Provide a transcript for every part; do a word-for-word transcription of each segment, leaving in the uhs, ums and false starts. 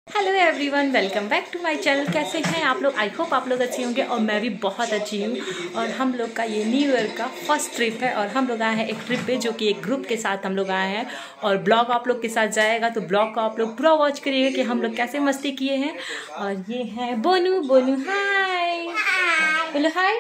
Hello everyone, welcome back to my channel. कैसे हैं आप लोग? आई होप आप लोग अच्छे होंगे और मैं भी बहुत अच्छी हूँ। और हम लोग का ये न्यू ईयर का फर्स्ट ट्रिप है और हम लोग आए हैं एक ट्रिप पे, जो कि एक ग्रुप के साथ हम लोग आए हैं। और ब्लॉग आप लोग के साथ जाएगा, तो ब्लॉग को आप लोग पूरा वॉच करिएगा कि हम लोग कैसे मस्ती किए हैं। और ये है बोनू। बोनू हाय, बोलो हाय।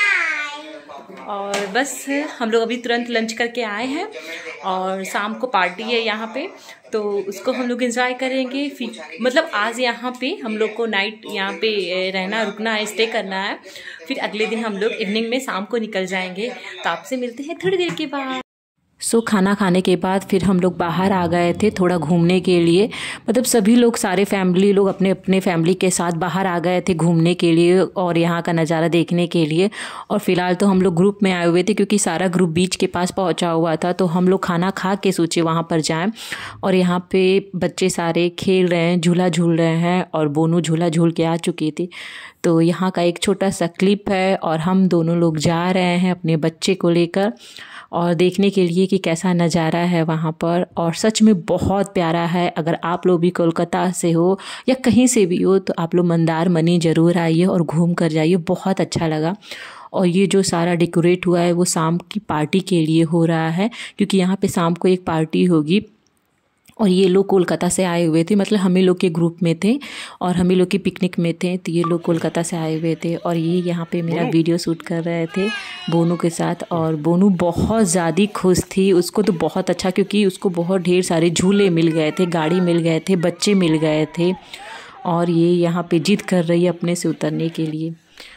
और बस हम लोग अभी तुरंत लंच करके आए हैं और शाम को पार्टी है यहाँ पे, तो उसको हम लोग एंजॉय करेंगे। फिर मतलब आज यहाँ पे हम लोग को नाइट यहाँ पे रहना रुकना है, स्टे करना है। फिर अगले दिन हम लोग इवनिंग में शाम को निकल जाएंगे। तो आपसे मिलते हैं थोड़ी देर के बाद। सो so, खाना खाने के बाद फिर हम लोग बाहर आ गए थे थोड़ा घूमने के लिए। मतलब सभी लोग, सारे फैमिली लोग अपने अपने फैमिली के साथ बाहर आ गए थे घूमने के लिए और यहाँ का नज़ारा देखने के लिए। और फ़िलहाल तो हम लोग ग्रुप में आए हुए थे क्योंकि सारा ग्रुप बीच के पास पहुँचा हुआ था। तो हम लोग खाना खा के सोचे वहाँ पर जाएँ। और यहाँ पे बच्चे सारे खेल रहे हैं, झूला झूल रहे हैं और बोनू झूला झूल के आ चुकी थी। तो यहाँ का एक छोटा सा क्लिप है और हम दोनों लोग जा रहे हैं अपने बच्चे को लेकर और देखने के लिए कि कैसा नज़ारा है वहाँ पर। और सच में बहुत प्यारा है। अगर आप लोग भी कोलकाता से हो या कहीं से भी हो तो आप लोग मंदारमनी ज़रूर आइए और घूम कर जाइए, बहुत अच्छा लगा। और ये जो सारा डेकोरेट हुआ है वो शाम की पार्टी के लिए हो रहा है, क्योंकि यहाँ पे शाम को एक पार्टी होगी। और ये लोग कोलकाता से आए हुए थे, मतलब हम ही लोग के ग्रुप में थे और हम ही लोग की पिकनिक में थे। तो ये लोग कोलकाता से आए हुए थे और ये यहाँ पे मेरा वीडियो शूट कर रहे थे बोनू के साथ। और बोनू बहुत ज़्यादा खुश थी, उसको तो बहुत अच्छा, क्योंकि उसको बहुत ढेर सारे झूले मिल गए थे, गाड़ी मिल गए थे, बच्चे मिल गए थे। और ये यहाँ पे जिद कर रही है अपने से उतरने के लिए।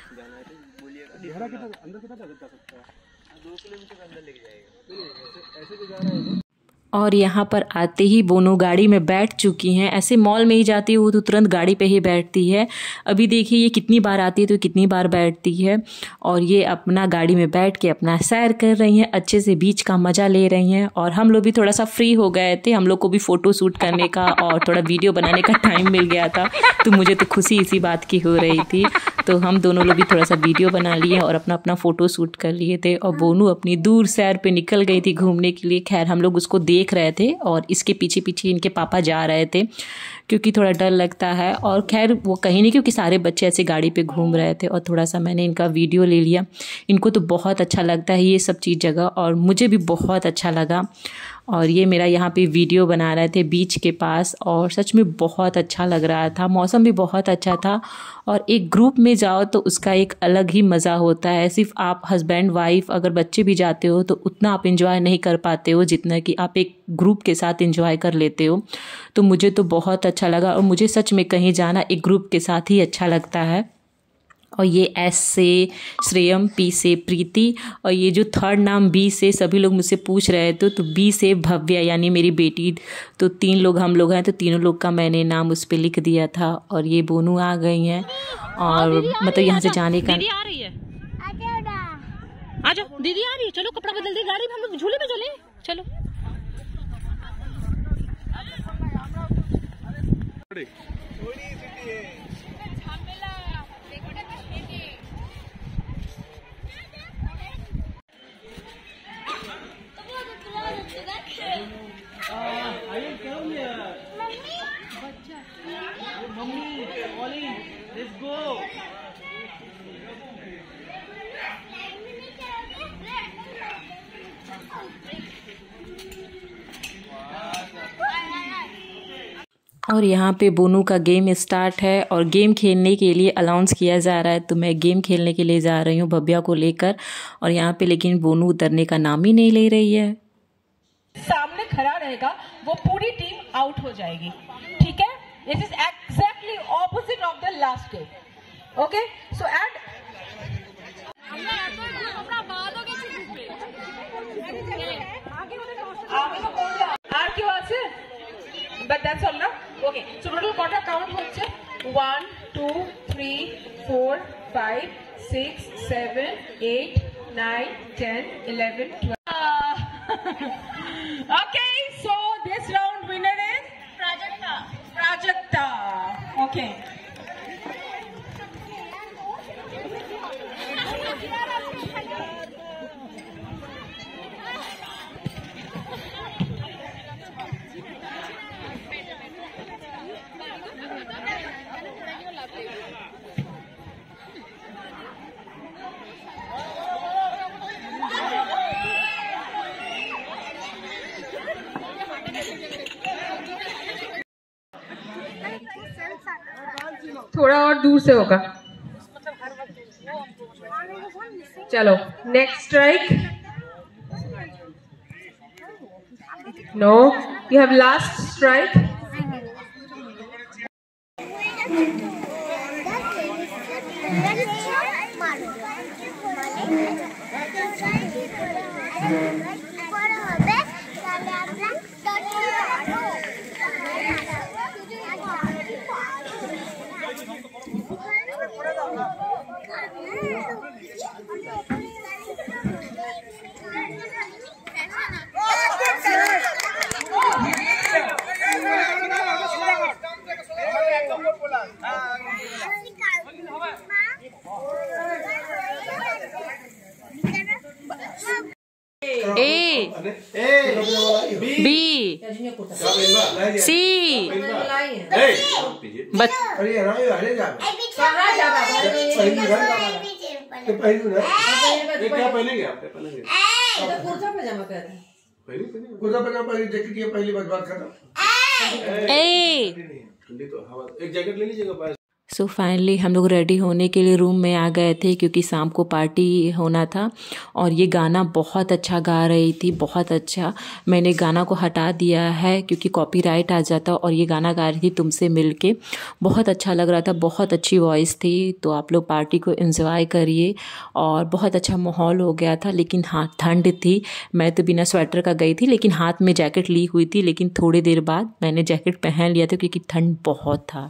और यहाँ पर आते ही बोनू गाड़ी में बैठ चुकी हैं। ऐसे मॉल में ही जाती है वो तो तुरंत गाड़ी पे ही बैठती है। अभी देखिए ये कितनी बार आती है तो कितनी बार बैठती है। और ये अपना गाड़ी में बैठ के अपना सैर कर रही हैं, अच्छे से बीच का मज़ा ले रही हैं। और हम लोग भी थोड़ा सा फ्री हो गए थे, हम लोग को भी फ़ोटो शूट करने का और थोड़ा वीडियो बनाने का टाइम मिल गया था। तो मुझे तो खुशी इसी बात की हो रही थी। तो हम दोनों लोग भी थोड़ा सा वीडियो बना लिए और अपना अपना फ़ोटो शूट कर लिए थे। और बोनू अपनी दूर सैर पे निकल गई थी घूमने के लिए। खैर हम लोग उसको देख रहे थे और इसके पीछे पीछे इनके पापा जा रहे थे, क्योंकि थोड़ा डर लगता है। और खैर वो कहीं नहीं, क्योंकि सारे बच्चे ऐसे गाड़ी पे घूम रहे थे और थोड़ा सा मैंने इनका वीडियो ले लिया। इनको तो बहुत अच्छा लगता है ये सब चीज़ जगह, और मुझे भी बहुत अच्छा लगा। और ये मेरा यहाँ पे वीडियो बना रहे थे बीच के पास और सच में बहुत अच्छा लग रहा था, मौसम भी बहुत अच्छा था। और एक ग्रुप में जाओ तो उसका एक अलग ही मज़ा होता है। सिर्फ आप हस्बैंड वाइफ अगर बच्चे भी जाते हो तो उतना आप एंजॉय नहीं कर पाते हो जितना कि आप एक ग्रुप के साथ एंजॉय कर लेते हो। तो मुझे तो बहुत अच्छा लगा और मुझे सच में कहीं जाना एक ग्रुप के साथ ही अच्छा लगता है। और ये एस से श्रेयम, पी से प्रीति, और ये जो थर्ड नाम बी से सभी लोग मुझसे पूछ रहे थे, तो बी से भव्या यानी मेरी बेटी। तो तीन लोग हम लोग हैं, तो तीनों लोग का मैंने नाम उस पर लिख दिया था। और ये बोनू आ गई हैं और मतलब यहाँ से जाने का दीदी आ रही है। आ जाओ दीदी आ रही है, चलो कपड़ा बदल दे, गाड़ी में हम लोग झूले में चले। चलो और यहाँ पे बोनू का गेम स्टार्ट है और गेम खेलने के लिए अनाउंस किया जा रहा है। तो मैं गेम खेलने के लिए जा रही हूँ भव्या को लेकर। और यहाँ पे लेकिन बोनू उतरने का नाम ही नहीं ले रही है। सामने खड़ा रहेगा वो पूरी टीम आउट हो जाएगी, ठीक है? This is exactly opposite of the last game. Okay, so eight আর কেউ আছে? But that's all now. Okay, so total কটা count হচ্ছে? one two three four five six seven eight nine ten eleven twelve. Okay, so this round winner is Prajakta. Prajakta. Okay. थोड़ा और दूर से होगा। चलो next strike. No, you have last strike. A B C बच क्या पहनेंगे आप? पहनेंगे कुर्ता पजामा पहले जैकेट ये पहली बात बात खत्म। ए ठंडी तो हवा, एक जैकेट ले लीजिएगा। सो so फाइनली हम लोग रेडी होने के लिए रूम में आ गए थे क्योंकि शाम को पार्टी होना था। और ये गाना बहुत अच्छा गा रही थी, बहुत अच्छा। मैंने गाना को हटा दिया है क्योंकि कॉपीराइट आ जाता। और ये गाना गा रही थी तुमसे मिलके, बहुत अच्छा लग रहा था, बहुत अच्छी वॉइस थी। तो आप लोग पार्टी को एंजॉय करिए। और बहुत अच्छा माहौल हो गया था, लेकिन हाँ ठंड थी। मैं तो बिना स्वेटर का गई थी, लेकिन हाथ में जैकेट ली हुई थी। लेकिन थोड़ी देर बाद मैंने जैकेट पहन लिया था क्योंकि ठंड बहुत था।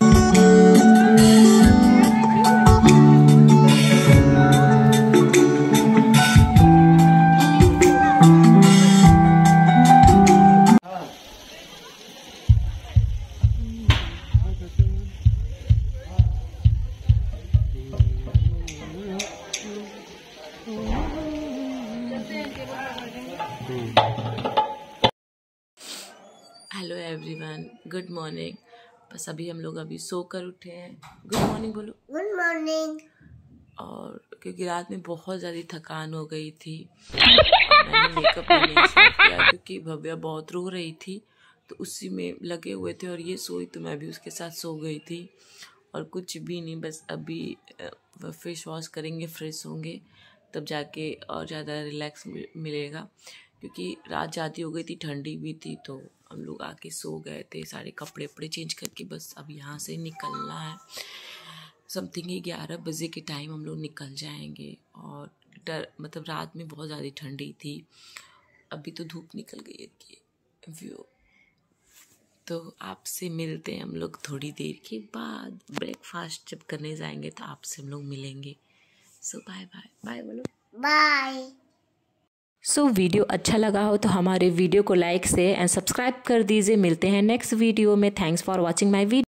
Hello everyone, good morning. बस अभी हम लोग अभी सो कर उठे हैं। गुड मॉर्निंग बोलो। Good morning. और क्योंकि रात में बहुत ज़्यादा थकान हो गई थी, मैंने मेकअप भी नहीं स्टार्ट किया क्योंकि भव्या बहुत रो रही थी, तो उसी में लगे हुए थे। और ये सोई तो मैं भी उसके साथ सो गई थी। और कुछ भी नहीं, बस अभी फेस वॉश करेंगे, फ्रेश होंगे, तब जाके और ज़्यादा रिलैक्स मिलेगा। क्योंकि रात ज़्यादा हो गई थी, ठंडी भी थी, तो हम लोग आके सो गए थे। सारे कपड़े वपड़े चेंज करके बस अब यहाँ से निकलना है। समथिंग ही ग्यारह बजे के टाइम हम लोग निकल जाएंगे। और डर मतलब रात में बहुत ज़्यादा ठंडी थी, अभी तो धूप निकल गई है व्यू। तो आपसे मिलते हैं हम लोग थोड़ी देर के बाद। ब्रेकफास्ट जब करने जाएंगे तो आपसे हम लोग मिलेंगे। So bye bye. बाय बोलो। बाय। सो so, वीडियो अच्छा लगा हो तो हमारे वीडियो को लाइक से एंड सब्सक्राइब कर दीजिए। मिलते हैं नेक्स्ट वीडियो में। Thanks for watching my video.